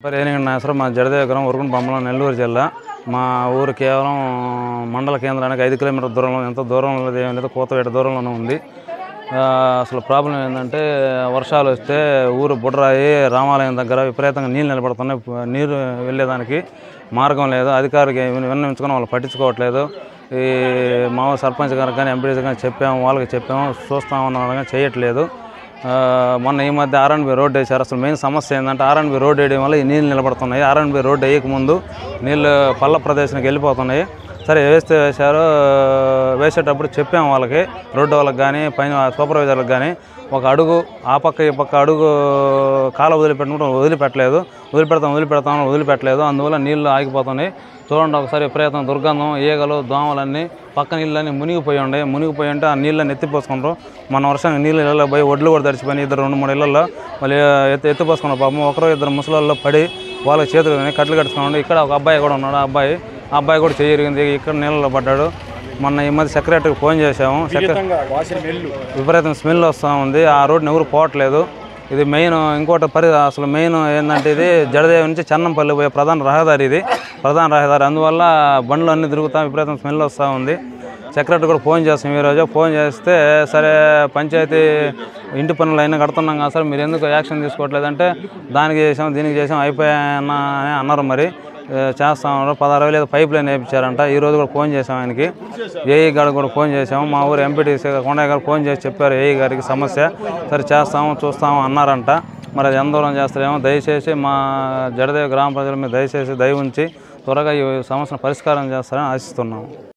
నాసరం మా జడదేవరం ఉరుకుని బొమ్మల నెల్లూరు జిల్లా. మా ఊరు కేవలం మండల కేంద్రానికి 5 కిలోమీటర్ల దూరంలో, ఎంత దూరంలో లేదు, కోతవేట దూరంలోనే ఉంది. అసలు ప్రాబ్లం ఏంటంటే వర్షాలు వస్తే ఊరు బుడ్రాయి రామాలయం దగ్గర విపరీతంగా నీళ్ళు నిలబడుతున్నాయి. నీరు వెళ్ళేదానికి మార్గం లేదు. అధికారికి విన్నవించుకొని వాళ్ళు పట్టించుకోవట్లేదు. ఈ మా సర్పంచ్ గారికి కానీ ఎంపీడీ కానీ చెప్పాము, వాళ్ళకి చెప్పాము, చూస్తామన్నా కానీ చేయట్లేదు. మొన్న ఈ మధ్య ఆర్ఎండ్బి రోడ్డు వేశారు. అసలు మెయిన్ సమస్య ఏంటంటే ఆర్ఎండ్బి రోడ్డు వేయడం వల్ల ఈ నీళ్ళు నిలబడుతున్నాయి. ఆర్ఎండ్బి రోడ్డు వేయకముందు నీళ్ళు పల్ల ప్రదేశానికి వెళ్ళిపోతున్నాయి. సరే వేశారు. వేసేటప్పుడు చెప్పాము వాళ్ళకి, రోడ్డు వాళ్ళకి కానీ పైన సూపర్వైజర్లకు కానీ, ఒక అడుగు ఆ పక్క ఈ పక్క అడుగు కాలు వదిలిపెట్టలేదు. అందువల్ల నీళ్ళు ఆగిపోతున్నాయి. చూడండి ఒకసారి విపరీతం దుర్గంధం, ఈగలు, దోమలన్నీ పక్క నీళ్ళన్నీ మునిగిపోయి ఉంటే ఆ నీళ్ళని ఎత్తిపోసుకుంటారు. మన వర్షానికి నీళ్ళు ఇళ్ళలో పోయి ఒడ్లు కూడా తడిచిపోయినాయి. 2-3 ఇళ్ళల్లో వాళ్ళు ఎత్తిపోసుకున్నారు. పాపం 1-2 ముసలాల్లో పడి వాళ్ళకి చేతులు కట్లు కట్టుకున్నాడు. ఇక్కడ ఒక అబ్బాయి కూడా ఉన్నాడు. ఆ అబ్బాయి కూడా చేయరిగింది, ఇక్కడ నీళ్ళలో పడ్డాడు. మొన్న ఈ మధ్య సెక్రటరీకి ఫోన్ చేసాము. విపరీతం స్మెల్ వస్తూ ఉంది. ఆ రోడ్డుని ఎవరు పోవట్లేదు. ఇది మెయిన్. ఇంకోటి అసలు మెయిన్ ఏంటంటే ఇది జడదేవి నుంచి చెన్నంపల్లి పోయే ప్రధాన రహదారి. అందువల్ల బండ్లు అన్నీ తిరుగుతా విపరీతం స్మెల్ వస్తూ ఉంది. సెక్రటరీ కూడా ఫోన్ చేస్తాం ఈరోజు. ఫోన్ చేస్తే సరే పంచాయతీ ఇంటి పనులు అయినా కడుతున్నాం కదా సార్, మీరు ఎందుకు యాక్షన్ తీసుకోవట్లేదంటే దానికి చేసాం దీనికి చేసాం అయిపోయాయన్నా అని అన్నారు. మరి చేస్తామన్నారు. 16,000 ఏదో పైప్ లైన్ వేయించారంట. ఈరోజు కూడా ఫోన్ చేసాం ఆయనకి. ఏఈ గారికి కూడా ఫోన్ చేసాము. మా ఊరు ఎంపీటీసీ కొండయ్య గారు ఫోన్ చేసి చెప్పారు ఏఈ గారికి సమస్య. సరే చూస్తాము అన్నారంట. మరి అది ఎంత దూరం చేస్తారేమో. దయచేసి మా జడదేవి గ్రామ ప్రజల మీద దయ ఉంచి త్వరగా ఈ సమస్యను పరిష్కారం చేస్తారని ఆశిస్తున్నాము.